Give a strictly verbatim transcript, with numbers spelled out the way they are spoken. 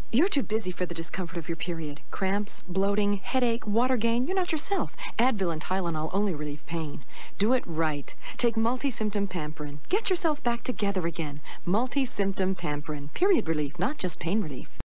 You're too busy for the discomfort of your period. Cramps, bloating, headache, water gain. You're not yourself. Advil and Tylenol only relieve pain. Do it right. Take Multi-Symptom Pamprin. Get yourself back together again. Multi-Symptom Pamprin. Period relief, not just pain relief.